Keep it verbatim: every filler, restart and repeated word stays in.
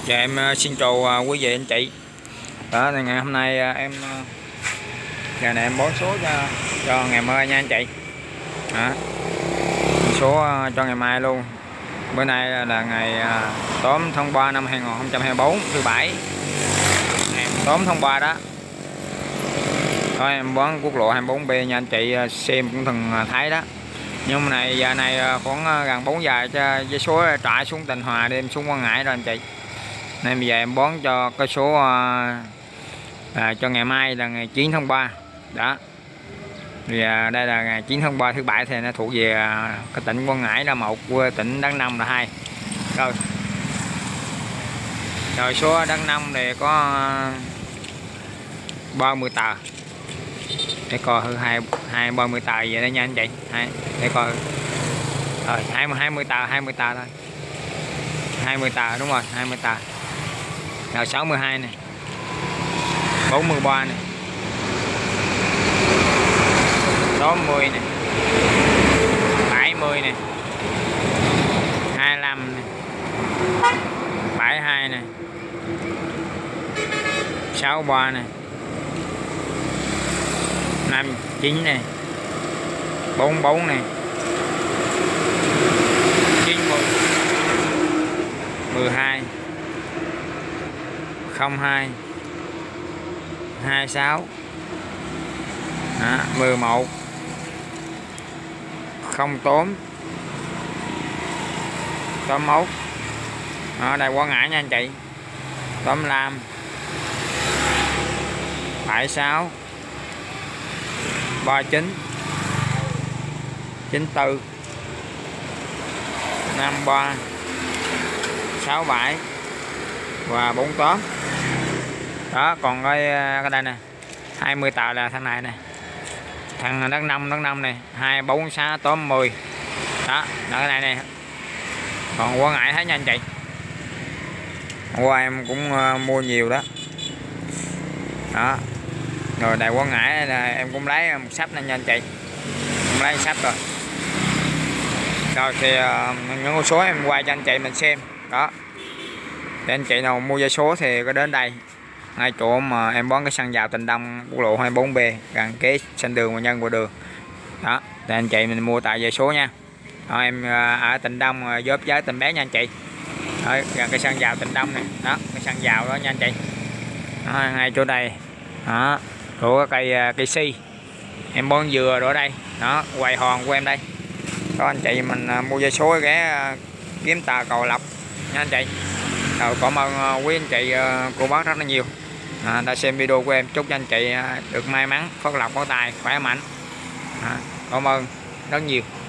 Dạ em xin chào quý vị anh chị. Đó thì ngày hôm nay em giờ này em bón số cho cho ngày mai nha anh chị. Đó. Số cho ngày mai luôn. Bữa nay là ngày tám tháng ba năm hai nghìn không trăm hai mươi tư, thứ bảy. Ngày tám tháng ba đó. Đó em bón quốc lộ hai mươi bốn B nha anh chị xem cũng từng thấy đó. Nhưng mà này giờ này khoảng gần bốn giờ cho với số trại xuống Tịnh Hòa đêm xuống Quảng Ngãi rồi anh chị. Nên bây giờ em bón cho cái số à, cho ngày mai là ngày chín tháng ba đó. Thì à, đây là ngày chín tháng ba thứ bảy thì nó thuộc về à, cái tỉnh Quảng Ngãi là một, tỉnh Đắk Nông là hai. Rồi. Rồi số Đắk Nông thì có ba mươi tờ. Để coi hư hai hai ba mươi tờ vậy đó nha anh chị. Hai, để coi. Rồi hai mươi hai mươi tờ, hai mươi tờ thôi. hai mươi tờ đúng rồi, hai mươi tờ. Rồi sáu mươi hai này. bốn mươi ba này. tám mươi này. bảy mươi này. hai mươi lăm này. bảy mươi hai này. sáu mươi ba này. năm mươi chín này. bốn mươi bốn này. chín mươi. mười hai. không hai. hai mươi sáu. Đó, mười một. không tám. tám mươi mốt. Ở đây Quảng Ngãi nha anh chị. tám mươi lăm. bảy mươi sáu. ba mươi chín. chín mươi tư. năm mươi ba. sáu mươi bảy và bốn mươi tám. Đó, còn cái cái đây nè, hai mươi tờ là thằng này nè. Thằng Đắk Nông, Đắk Nông này, hai bốn sáu tám mười. Đó, đó cái này nè. Còn Quảng Ngãi thấy nha anh chị. Hôm qua em cũng uh, mua nhiều đó. Đó. Rồi đại Quảng Ngãi là em cũng lấy một sắp nè nha anh chị. Cũng lấy một sắp rồi. Rồi thì uh, những con số em quay cho anh chị mình xem. Đó. Để anh chị nào mua vé số thì có đến đây. Ngay chỗ mà em bón cái xăng dầu Tịnh Đông quốc lộ hai mươi bốn B gần kế sân đường và nhân của đường. Đó, để anh chị mình mua tại vé số nha. Đó, em ở Tịnh Đông góp giá Tịnh Bé nha anh chị. Đó, gần cái xăng dầu Tịnh Đông này. Đó, cái xăng dầu đó nha anh chị. Đó, ngay chỗ đây. Đó, của cây cây si. Em bón dừa ở đây. Đó, quầy hòn của em đây. Có anh chị mình mua vé số ghé kiếm tờ Cầu Lộc nha anh chị. Rồi, cảm ơn quý anh chị cô bác rất là nhiều à, đã xem video của em. Chúc cho anh chị được may mắn, phát lộc, có tài, khỏe mạnh à, cảm ơn rất nhiều.